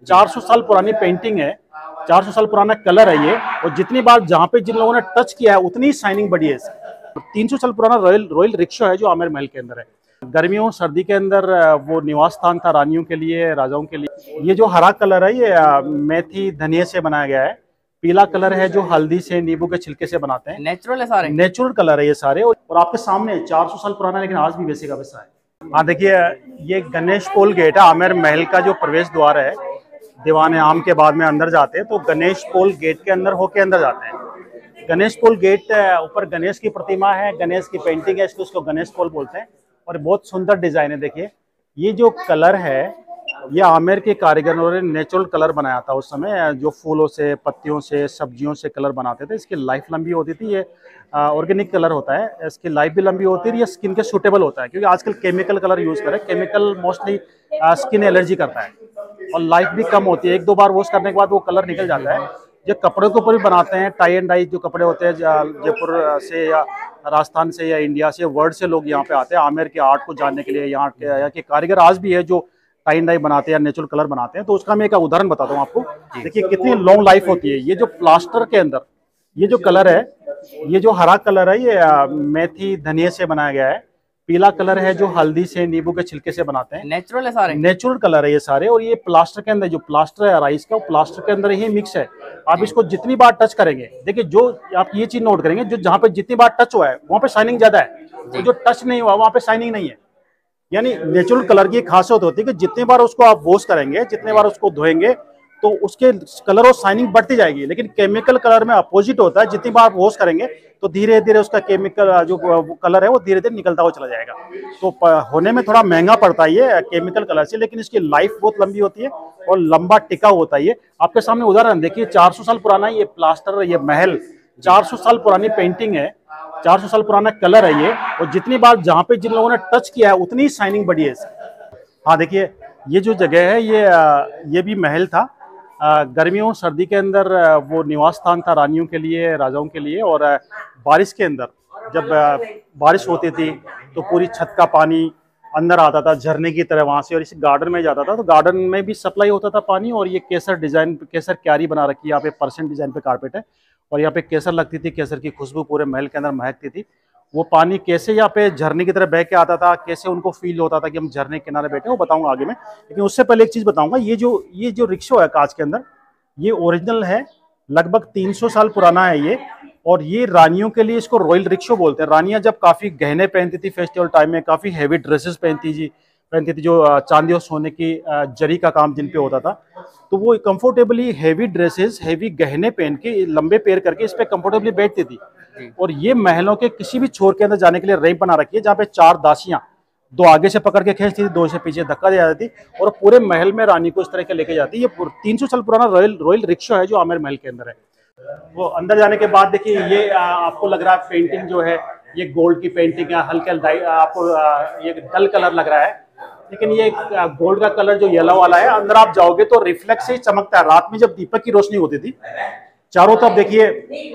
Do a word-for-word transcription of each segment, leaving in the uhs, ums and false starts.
चार सौ साल पुरानी पेंटिंग है, चार सौ साल पुराना कलर है ये, और जितनी बार जहाँ पे जिन लोगों ने टच किया है उतनी शाइनिंग बढ़ी है इसकी। तीन सौ साल पुराना रॉयल रॉयल रिक्शा है जो आमेर महल के अंदर है। गर्मियों सर्दी के अंदर वो निवास स्थान था रानियों के लिए, राजाओं के लिए। ये जो हरा कलर है ये मेथी धनिये से बनाया गया है। पीला कलर है जो हल्दी से, नींबू के छिलके से बनाते हैं। नेचुरल है सारे, नेचुरल कलर है ये सारे। और आपके सामने चार सौ साल पुराना, लेकिन आज भी वैसे का वैसा है। हाँ देखिए, ये गणेश पोल गेट है। आमेर महल का जो प्रवेश द्वार है, दीवान आम के बाद में अंदर जाते हैं तो गणेश पोल गेट के अंदर होके अंदर जाते हैं। गणेश पोल गेट, ऊपर गणेश की प्रतिमा है, गणेश की पेंटिंग है, इसको उसको गणेश पोल बोलते हैं। और बहुत सुंदर डिजाइन है। देखिए ये जो कलर है ये आमेर के कारीगरों ने नेचुरल कलर बनाया था उस समय, जो फूलों से, पत्तियों से, सब्जियों से कलर बनाते थे। इसकी लाइफ लंबी होती थी। ये ऑर्गेनिक कलर होता है, इसकी लाइफ भी लंबी होती है। ये स्किन के सूटेबल होता है, क्योंकि आजकल केमिकल कलर यूज करें, केमिकल मोस्टली स्किन एलर्जी करता है और लाइफ भी कम होती है। एक दो बार वॉश करने के बाद वो कलर निकल जाता है। जो कपड़े के ऊपर भी बनाते हैं, टाई एंड डाई जो कपड़े होते हैं, जयपुर से या राजस्थान से या इंडिया से, वर्ल्ड से लोग यहाँ पे आते हैं आमेर के आर्ट को जानने के लिए। यहाँ के यहाँ के कारीगर आज भी है जो टाई एंड डाई बनाते हैं या नेचुरल कलर बनाते हैं। तो उसका मैं एक उदाहरण बताता हूँ आपको। देखिए कितनी लॉन्ग लाइफ होती है। ये जो प्लास्टर के अंदर ये जो कलर है, ये जो हरा कलर है ये मेथी धनिये से बनाया गया है। पीला कलर है जो हल्दी से, नींबू के छिलके से बनाते हैं। नेचुरल है सारे, नेचुरल कलर है ये सारे। और ये प्लास्टर के अंदर, जो प्लास्टर है राइस का, वो प्लास्टर के अंदर ही मिक्स है। आप इसको जितनी बार टच करेंगे, देखिए जो आप ये चीज नोट करेंगे, जो जहाँ पे जितनी बार टच हुआ है वहां पे शाइनिंग ज्यादा है, तो जो टच नहीं हुआ वहां पे शाइनिंग नहीं है। यानी नेचुरल कलर की खासियत होती है कि जितनी बार उसको आप वॉश करेंगे, जितने बार उसको धोएंगे, तो उसके कलर और शाइनिंग बढ़ती जाएगी। लेकिन केमिकल कलर में अपोजिट होता है, जितनी बार वॉश करेंगे तो धीरे धीरे उसका केमिकल जो कलर है वो धीरे धीरे निकलता हुआ चला जाएगा। तो होने में थोड़ा महंगा पड़ता है ये केमिकल कलर से, लेकिन इसकी लाइफ बहुत लंबी होती है और लंबा टिकाऊ होता है। ये आपके सामने उदाहरण देखिए, चार सौ साल पुराना ये प्लास्टर, ये महल चार सौ साल पुरानी पेंटिंग है, चार सौ साल पुराना कलर है ये, और जितनी बार जहाँ पे जिन लोगों ने टच किया है उतनी शाइनिंग बढ़ी है इसकी। हाँ देखिए, ये जो जगह है ये ये भी महल था। गर्मियों सर्दी के अंदर वो निवास स्थान था रानियों के लिए, राजाओं के लिए। और बारिश के अंदर जब बारिश होती थी तो पूरी छत का पानी अंदर आता था झरने की तरह वहां से, और इस गार्डन में जाता था। तो गार्डन में भी सप्लाई होता था पानी। और ये केसर डिजाइन, केसर क्यारी बना रखी है यहाँ पे, परसेंट डिजाइन पे कारपेट है, और यहाँ पे केसर लगती थी। केसर की खुशबू पूरे महल के अंदर महकती थी। वो पानी कैसे यहाँ पे झरने की तरह बह के आता था, कैसे उनको फील होता था कि हम झरने के किनारे बैठे, वो बताऊंगा आगे में। लेकिन उससे पहले एक चीज बताऊंगा, ये जो ये जो रिक्शा है कांच के अंदर, ये ओरिजिनल है, लगभग तीन सौ साल पुराना है ये। और ये रानियों के लिए इसको रॉयल रिक्शा बोलते हैं। रानियां जब काफी गहने पहनती थी फेस्टिवल टाइम में, काफी हैवी ड्रेसेस पहनती थी पहनती थी जो चांदी और सोने की जरी का काम जिन पे होता था, तो वो कंफर्टेबली हैवी ड्रेसेस, हैवी गहने पहन के, लंबे पैर करके इस पे कंफर्टेबली बैठती थी। और ये महलों के किसी भी छोर के अंदर जाने के लिए रैंप बना रखी है, जहाँ पे चार दासियां, दो आगे से पकड़ के खींचती थी, दो से पीछे धक्का दे जाती थी, और पूरे महल में रानी को इस तरह के लेके जाती। ये तीन सौ साल पुराना रॉयल रॉयल रिक्शा है जो आमेर महल के अंदर है। वो अंदर जाने के बाद देखिए, ये आपको लग रहा है पेंटिंग जो है ये गोल्ड की पेंटिंग है, हल्के आपको ये डल कलर लग रहा है, लेकिन ये गोल्ड का कलर जो येलो वाला है, अंदर आप जाओगे तो रिफ्लेक्स से ही चमकता है। रात में जब दीपक की रोशनी होती थी चारों तरफ, देखिए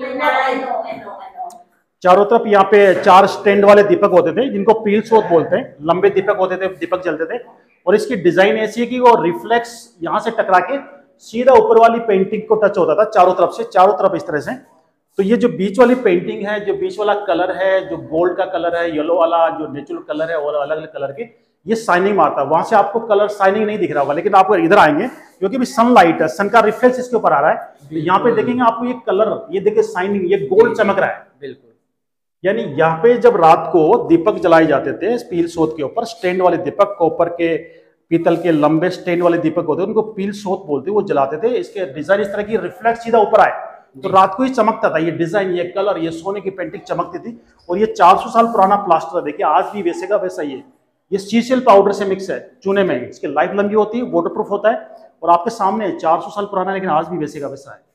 चारों तरफ यहाँ पे चार स्टैंड वाले दीपक होते थे, जिनको पील स्रोत बोलते हैं। लंबे दीपक होते थे, दीपक जलते थे, और इसकी डिजाइन ऐसी है कि वो रिफ्लेक्स यहाँ से टकरा के सीधा ऊपर वाली पेंटिंग को टच होता था चारों तरफ से, चारों तरफ इस तरह से। तो ये जो बीच वाली पेंटिंग है, जो बीच वाला कलर है, जो गोल्ड का कलर है, येलो वाला जो नेचुरल कलर है, और अलग अलग कलर के, ये शाइनिंग मारता है। वहां से आपको कलर शाइनिंग नहीं दिख रहा होगा, लेकिन आप इधर आएंगे क्योंकि भी सनलाइट है, सन का रिफ्लेक्स इसके ऊपर आ रहा है, तो यहाँ पे देखेंगे आपको ये कलर, ये देखिए शाइनिंग, ये गोल्ड चमक रहा है। बिल्कुल, यानी यहाँ पे जब रात को दीपक जलाए जाते थे पील सोत के ऊपर, स्टैंड वाले दीपक को, ऊपर के पीतल के लंबे स्टैंड वाले दीपक होते हैं, उनको पील सोत बोलते हैं, वो जलाते थे। इसके डिजाइन इस तरह की रिफ्लेक्ट सीधा ऊपर आए तो रात को ही चमकता था। ये डिजाइन, ये कलर, ये सोने की पेंटिंग चमकती थी। और ये चार सौ साल पुराना प्लास्टर है, देखिए आज भी वैसे का वैसा ही है। ये सीसीएल पाउडर से मिक्स है, चूने में। इसकी लाइफ लंबी होती है, वाटर प्रूफ होता है, और आपके सामने चार सौ साल पुराना, लेकिन आज भी वैसे का वैसा है।